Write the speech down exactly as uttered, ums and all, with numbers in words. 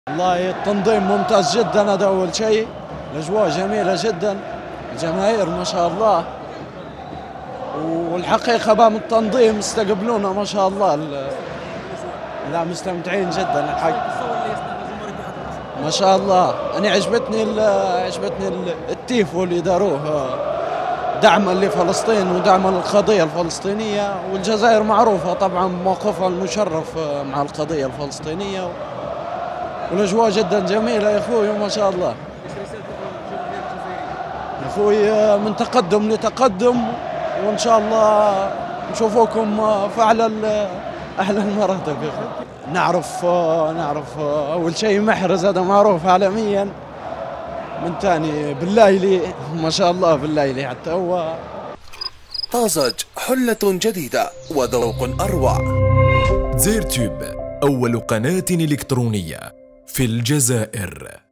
والله التنظيم ممتاز جدا، هذا أول شيء. الأجواء جميلة جدا، الجماهير ما شاء الله، والحقيقة بام التنظيم استقبلونا ما شاء الله. لا مستمتعين جدا الحق ما شاء الله. أنا عجبتني عجبتني التيفو اللي داروه دعما لفلسطين ودعما للقضية الفلسطينية، والجزائر معروفة طبعا موقفها المشرف مع القضية الفلسطينية، والأجواء جدا جميلة يا أخوي ما شاء الله. يا أخوي من تقدم لتقدم، وإن شاء الله نشوفوكم في أعلى أعلى المراتب يا أخوي. نعرف نعرف أول شيء محرز، هذا معروف عالميا. من ثاني بالليلي ما شاء الله، بالليلي حتى هو طازج، حلة جديدة وذوق أروع. زيرتيوب، أول قناة إلكترونية في الجزائر.